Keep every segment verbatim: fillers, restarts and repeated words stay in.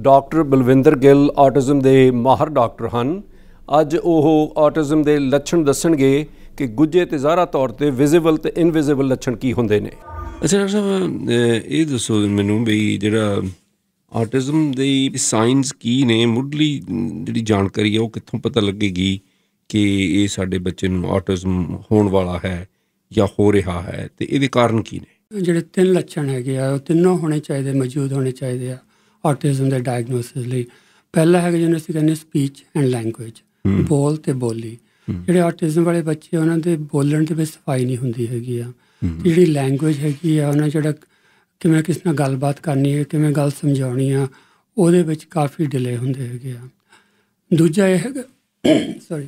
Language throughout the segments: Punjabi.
ਡਾਕਟਰ ਬਲਵਿੰਦਰ ਗਿੱਲ ਆਟਿਜ਼ਮ ਦੇ ਮਾਹਰ ਡਾਕਟਰ ਹਨ। ਅੱਜ ਉਹ ਆਟਿਜ਼ਮ ਦੇ ਲੱਛਣ ਦੱਸਣਗੇ ਕਿ ਗੁੱਝੇ ਤੇ ਜ਼ਾਹਰਾ ਤੌਰ ਤੇ ਵਿਜ਼ੀਬਲ ਤੇ ਇਨਵਿਜ਼ੀਬਲ ਲੱਛਣ ਕੀ ਹੁੰਦੇ ਨੇ। ਅੱਛਾ ਡਾਕਟਰ ਸਾਹਿਬ, ਇਹ ਦੱਸੋ ਮੈਨੂੰ ਵੀ ਜਿਹੜਾ ਆਟਿਜ਼ਮ ਦੇ ਸਾਈਨਸ ਕੀ ਨੇ, ਮੁੱਢਲੀ ਜਿਹੜੀ ਜਾਣਕਾਰੀ ਹੈ ਉਹ ਕਿੱਥੋਂ ਪਤਾ ਲੱਗੇਗੀ ਕਿ ਇਹ ਸਾਡੇ ਬੱਚੇ ਨੂੰ ਆਟਿਜ਼ਮ ਹੋਣ ਵਾਲਾ ਹੈ ਜਾਂ ਹੋ ਰਿਹਾ ਹੈ, ਤੇ ਇਹਦੇ ਕਾਰਨ ਕੀ ਨੇ? ਜਿਹੜੇ ਤਿੰਨ ਲੱਛਣ ਹੈਗੇ ਆ ਉਹ ਤਿੰਨੋਂ ਹੋਣੇ ਚਾਹੀਦੇ, ਮੌਜੂਦ ਹੋਣੇ ਚਾਹੀਦੇ ਆ ਆਟਿਜ਼ਮ ਦੇ ਡਾਇਗਨੋਸਿਸ ਲਈ। ਪਹਿਲਾ ਹੈਗਾ ਜਿਹਨੂੰ ਅਸੀਂ ਕਹਿੰਦੇ ਸਪੀਚ ਐਂਡ ਲੈਂਗੁਏਜ, ਬੋਲ ਤੇ ਬੋਲੀ। ਜਿਹੜੇ ਆਟਿਜ਼ਮ ਵਾਲੇ ਬੱਚੇ ਉਹਨਾਂ ਦੇ ਬੋਲਣ ਦੇ ਵਿੱਚ ਸਫਾਈ ਨਹੀਂ ਹੁੰਦੀ ਹੈਗੀ ਆ। ਜਿਹੜੀ ਲੈਂਗੁਏਜ ਹੈਗੀ ਆ, ਉਹਨਾਂ ਜਿਹੜਾ ਕਿਵੇਂ ਕਿਸੇ ਨਾਲ ਗੱਲਬਾਤ ਕਰਨੀ ਹੈ, ਕਿਵੇਂ ਗੱਲ ਸਮਝਾਉਣੀ ਆ, ਉਹਦੇ ਵਿੱਚ ਕਾਫੀ ਡਿਲੇ ਹੁੰਦੇ ਹੈਗੇ ਆ। ਦੂਜਾ ਇਹ ਹੈਗਾ ਸੋਰੀ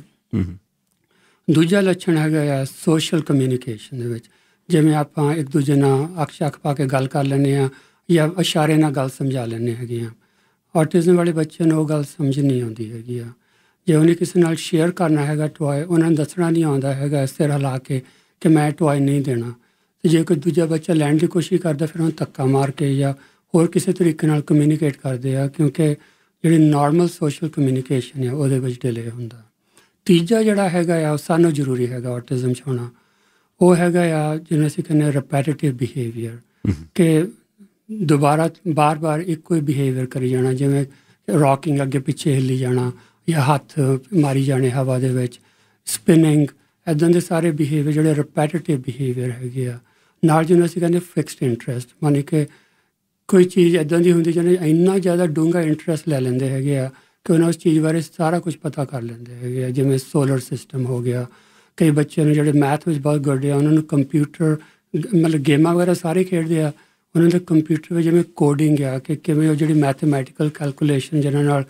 ਦੂਜਾ ਲੱਛਣ ਹੈਗਾ ਆ ਸੋਸ਼ਲ ਕਮਿਊਨੀਕੇਸ਼ਨ ਦੇ ਵਿੱਚ, ਜਿਵੇਂ ਆਪਾਂ ਇੱਕ ਦੂਜੇ ਨਾਲ ਅੱਖ ਅੱਖ ਪਾ ਕੇ ਗੱਲ ਕਰ ਲੈਂਦੇ ਹਾਂ ਜਾਂ ਇਸ਼ਾਰੇ ਨਾਲ ਗੱਲ ਸਮਝਾ ਲੈਂਦੇ ਹੈਗੇ ਹਾਂ। ਆਟਿਜ਼ਮ ਵਾਲੇ ਬੱਚੇ ਨੂੰ ਉਹ ਗੱਲ ਸਮਝ ਨਹੀਂ ਆਉਂਦੀ ਹੈਗੀ ਆ। ਜੇ ਉਹਨੇ ਕਿਸੇ ਨਾਲ ਸ਼ੇਅਰ ਕਰਨਾ ਹੈਗਾ ਟੋਏ, ਉਹਨਾਂ ਨੂੰ ਦੱਸਣਾ ਨਹੀਂ ਆਉਂਦਾ ਹੈਗਾ ਸਿਰ ਹਿਲਾ ਕੇ ਕਿ ਮੈਂ ਟੋਏ ਨਹੀਂ ਦੇਣਾ। ਅਤੇ ਜੇ ਕੋਈ ਦੂਜਾ ਬੱਚਾ ਲੈਣ ਦੀ ਕੋਸ਼ਿਸ਼ ਕਰਦਾ, ਫਿਰ ਉਹਨੂੰ ਧੱਕਾ ਮਾਰ ਕੇ ਜਾਂ ਹੋਰ ਕਿਸੇ ਤਰੀਕੇ ਨਾਲ ਕਮਿਊਨੀਕੇਟ ਕਰਦੇ ਆ, ਕਿਉਂਕਿ ਜਿਹੜੀ ਨੋਰਮਲ ਸੋਸ਼ਲ ਕਮਿਊਨੀਕੇਸ਼ਨ ਹੈ ਉਹਦੇ ਵਿੱਚ ਡਿਲੇ ਹੁੰਦਾ। ਤੀਜਾ ਜਿਹੜਾ ਹੈਗਾ ਆ ਉਹ ਸਾਨੂੰ ਜ਼ਰੂਰੀ ਹੈਗਾ ਆਟਿਜ਼ਮ 'ਚ ਹੋਣਾ, ਉਹ ਹੈਗਾ ਆ ਜਿਹਨੂੰ ਅਸੀਂ ਕਹਿੰਦੇ ਰੈਪੈਟੀਟਿਵ ਬਿਹੇਵੀਅਰ, ਕਿ ਦੁਬਾਰਾ ਬਾਰ ਬਾਰ ਇੱਕੋ ਹੀ ਬਿਹੇਵੀਅਰ ਕਰੀ ਜਾਣਾ, ਜਿਵੇਂ ਰੌਕਿੰਗ, ਅੱਗੇ ਪਿੱਛੇ ਹਿੱਲੀ ਜਾਣਾ ਜਾਂ ਹੱਥ ਮਾਰੀ ਜਾਣੇ ਹਵਾ ਦੇ ਵਿੱਚ, ਸਪਿਨਿੰਗ, ਇੱਦਾਂ ਦੇ ਸਾਰੇ ਬਿਹੇਵੀਅਰ ਜਿਹੜੇ ਰੈਪੈਟੀਟਿਵ ਬਿਹੇਵੀਅਰ ਹੈਗੇ ਆ। ਨਾਲ ਜਿਹਨੂੰ ਅਸੀਂ ਕਹਿੰਦੇ ਫਿਕਸਡ ਇੰਟਰਸਟ, ਮਾਨੀ ਕਿ ਕੋਈ ਚੀਜ਼ ਇੱਦਾਂ ਦੀ ਹੁੰਦੀ ਜਿਹਨੇ ਇੰਨਾ ਜ਼ਿਆਦਾ ਡੂੰਘਾ ਇੰਟਰਸਟ ਲੈ ਲੈਂਦੇ ਹੈਗੇ ਆ ਕਿ ਉਹਨਾਂ ਉਸ ਚੀਜ਼ ਬਾਰੇ ਸਾਰਾ ਕੁਝ ਪਤਾ ਕਰ ਲੈਂਦੇ ਹੈਗੇ ਆ। ਜਿਵੇਂ ਸੋਲਰ ਸਿਸਟਮ ਹੋ ਗਿਆ, ਕਈ ਬੱਚੇ ਨੂੰ ਜਿਹੜੇ ਮੈਥ ਵਿੱਚ ਬਹੁਤ ਗੁੱਡ ਆ, ਉਹਨਾਂ ਨੂੰ ਕੰਪਿਊਟਰ ਮਤਲਬ ਗੇਮਾਂ ਵਗੈਰਾ ਸਾਰੇ ਖੇਡਦੇ ਆ, ਉਹਨਾਂ ਦੇ ਕੰਪਿਊਟਰ ਵਿੱਚ ਜਿਵੇਂ ਕੋਡਿੰਗ ਆ, ਕਿ ਕਿਵੇਂ ਉਹ ਜਿਹੜੀ ਮੈਥਮੈਟੀਕਲ ਕੈਲਕੂਲੇਸ਼ਨ ਜਿਹਨਾਂ ਨਾਲ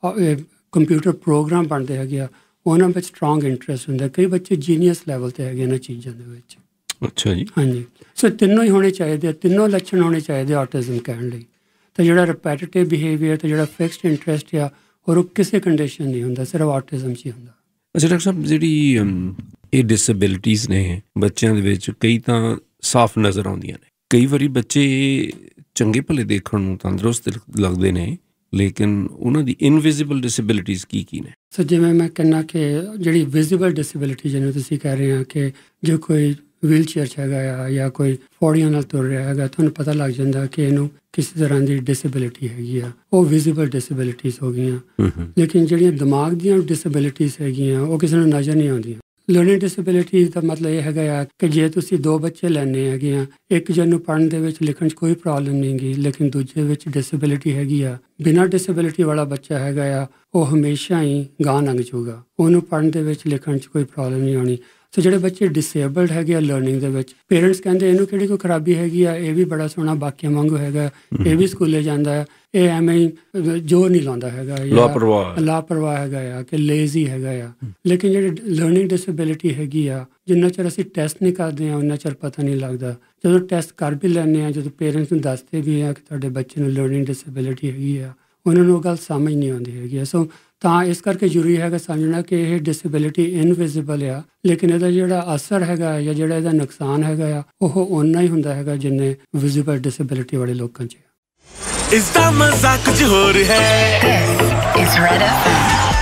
ਕੰਪਿਊਟਰ ਪ੍ਰੋਗਰਾਮ ਬਣਦੇ ਹੈਗੇ ਆ, ਉਹਨਾਂ ਵਿੱਚ ਸਟਰੋਂਗ ਇੰਟਰਸਟ ਹੁੰਦਾ। ਕਈ ਬੱਚੇ ਜੀਨੀਅਸ ਲੈਵਲ 'ਤੇ ਹੈਗੇ ਇਹਨਾਂ ਚੀਜ਼ਾਂ ਦੇ ਵਿੱਚ। ਅੱਛਾ ਜੀ। ਹਾਂਜੀ, ਸੋ ਤਿੰਨੋਂ ਹੀ ਹੋਣੇ ਚਾਹੀਦੇ ਆ, ਤਿੰਨੋਂ ਲੱਛਣ ਹੋਣੇ ਚਾਹੀਦੇ ਆਟਿਜ਼ਮ ਕਹਿਣ ਲਈ। ਅਤੇ ਜਿਹੜਾ ਰੈਪੈਟੀਟਿਵ ਬਿਹੇਵੀਅਰ ਅਤੇ ਜਿਹੜਾ ਫਿਕਸਡ ਇੰਟਰਸਟ ਆ, ਔਰ ਉਹ ਕਿਸੇ ਕੰਡੀਸ਼ਨ ਨਹੀਂ ਹੁੰਦਾ, ਸਿਰਫ ਆਟਿਜ਼ਮ 'ਚ ਹੀ ਹੁੰਦਾ। ਅੱਛਾ ਡਾਕਟਰ ਸਾਹਿਬ, ਜਿਹੜੀ ਇਹ ਡਿਸੇਬਿਲਿਟੀਜ਼ ਨੇ ਬੱਚਿਆਂ ਦੇ ਵਿੱਚ, ਕਈ ਤਾਂ ਸਾਫ਼ ਨਜ਼ਰ ਆਉਂਦੀਆਂ ਨੇ, ਕਈ ਵਾਰੀ ਬੱਚੇ ਚੰਗੇ ਭਲੇ ਦੇਖਣ ਨੂੰ ਤੰਦਰੁਸਤ ਲੱਗਦੇ ਨੇ, ਲੇਕਿਨ ਉਹਨਾਂ ਦੀ ਇਨਵਿਜ਼ੀਬਲ ਡਿਸੇਬਿਲਿਟੀਜ਼ ਕੀ ਕੀ ਨੇ? ਸੋ ਜਿਵੇਂ ਮੈਂ ਕਹਿੰਦਾ ਕਿ ਜਿਹੜੀ ਵਿਜ਼ੀਬਲ ਡਿਸੇਬਿਲਿਟੀ, ਜਿਹਨੂੰ ਤੁਸੀਂ ਕਹਿ ਰਹੇ ਆ ਕਿ ਜੇ ਕੋਈ ਵੀਲ ਚੇਅਰ 'ਚ ਹੈਗਾ ਆ ਜਾਂ ਕੋਈ ਪੌੜੀਆਂ ਨਾਲ ਤੁਰ ਰਿਹਾ ਹੈਗਾ, ਤੁਹਾਨੂੰ ਪਤਾ ਲੱਗ ਜਾਂਦਾ ਕਿ ਇਹਨੂੰ ਕਿਸੇ ਤਰ੍ਹਾਂ ਦੀ ਡਿਸੇਬਿਲਿਟੀ ਹੈਗੀ ਆ, ਉਹ ਵਿਜ਼ੀਬਲ ਡਿਸੇਬਿਲਿਟੀਜ਼ ਹੋ ਗਈਆਂ। ਲੇਕਿਨ ਜਿਹੜੀਆਂ ਦਿਮਾਗ ਦੀਆਂ ਡਿਸੇਬਿਲਿਟੀਜ਼ ਹੈਗੀਆਂ ਉਹ ਕਿਸੇ ਨੂੰ ਨਜ਼ਰ ਨਹੀਂ ਆਉਂਦੀਆਂ। ਲਰਨਿੰਗ ਡਿਸੇਬਿਲਿਟੀਜ਼ ਦਾ ਮਤਲਬ ਇਹ ਹੈਗਾ ਆ ਕਿ ਜੇ ਤੁਸੀਂ ਦੋ ਬੱਚੇ ਲੈਣੇ ਹੈਗੇ ਆ, ਇੱਕ ਜਿਹਨੂੰ ਪੜ੍ਹਨ ਦੇ ਵਿੱਚ ਲਿਖਣ 'ਚ ਕੋਈ ਪ੍ਰੋਬਲਮ ਨਹੀਂ ਗੀ, ਲੇਕਿਨ ਦੂਜੇ ਵਿੱਚ ਡਿਸੇਬਿਲਿਟੀ ਹੈਗੀ ਆ, ਬਿਨਾਂ ਡਿਸੇਬਿਲਿਟੀ ਵਾਲਾ ਬੱਚਾ ਹੈਗਾ ਆ, ਉਹ ਹਮੇਸ਼ਾ ਹੀ ਗਾਂਹ ਲੰਘ ਜਾਊਗਾ, ਉਹਨੂੰ ਪੜ੍ਹਨ ਦੇ ਵਿੱਚ ਲਿਖਣ 'ਚ ਕੋਈ ਪ੍ਰੋਬਲਮ ਨਹੀਂ ਆਉਣੀ। ਸੋ ਜਿਹੜੇ ਬੱਚੇ ਡਿਸੇਬਲਡ ਹੈਗੇ ਆ ਲਰਨਿੰਗ ਦੇ ਵਿੱਚ, ਪੇਰੈਂਟਸ ਕਹਿੰਦੇ ਇਹਨੂੰ ਕਿਹੜੀ ਕੋਈ ਖਰਾਬੀ ਹੈਗੀ ਆ, ਇਹ ਵੀ ਬੜਾ ਸੋਹਣਾ ਬਾਕੀਆਂ ਵਾਂਗੂ ਹੈਗਾ, ਇਹ ਵੀ ਸਕੂਲੇ ਜਾਂਦਾ ਹੈ, ਇਹ ਐਵੇਂ ਹੀ ਜ਼ੋਰ ਨਹੀਂ ਲਾਉਂਦਾ ਹੈਗਾ, ਲਾਪਰਵਾਹ ਲਾਪਰਵਾਹ ਹੈਗਾ ਆ, ਕਿ ਲੇਜ਼ੀ ਹੈਗਾ ਆ। ਲੇਕਿਨ ਜਿਹੜੀ ਲਰਨਿੰਗ ਡਿਸੇਬਿਲਿਟੀ ਹੈਗੀ ਆ, ਜਿੰਨਾ ਚਿਰ ਅਸੀਂ ਟੈਸਟ ਨਹੀਂ ਕਰਦੇ ਹਾਂ ਉਨਾ ਚਿਰ ਪਤਾ ਨਹੀਂ ਲੱਗਦਾ। ਜਦੋਂ ਟੈਸਟ ਕਰ ਵੀ ਲੈਂਦੇ ਹਾਂ, ਜਦੋਂ ਪੇਰੈਂਟਸ ਨੂੰ ਦੱਸਦੇ ਵੀ ਆ ਕਿ ਤੁਹਾਡੇ ਬੱਚੇ ਨੂੰ ਲਰਨਿੰਗ ਡਿਸੇਬਿਲਿਟੀ ਹੈਗੀ ਆ, ਉਹਨਾਂ ਨੂੰ ਉਹ ਗੱਲ ਸਮਝ ਨਹੀਂ ਆਉਂਦੀ ਹੈਗੀ ਆ। ਸੋ ਤਾਂ ਇਸ ਕਰਕੇ ਜ਼ਰੂਰੀ ਹੈਗਾ ਸਮਝਣਾ ਕਿ ਇਹ ਡਿਸੇਬਿਲਿਟੀ ਇਨਵਿਜ਼ੀਬਲ ਆ, ਲੇਕਿਨ ਇਹਦਾ ਜਿਹੜਾ ਅਸਰ ਹੈਗਾ ਜਾਂ ਜਿਹੜਾ ਇਹਦਾ ਨੁਕਸਾਨ ਹੈਗਾ ਆ, ਉਹ ਓਨਾ ਹੀ ਹੁੰਦਾ ਹੈਗਾ ਜਿੰਨੇ ਵਿਜ਼ੀਬਲ ਡਿਸੇਬਿਲਿਟੀ ਵਾਲੇ ਲੋਕਾਂ 'ਚ। ਇਸ ਦਾ ਮਜ਼ਾਕ ਕੁਝ ਹੋਰ ਹੈ।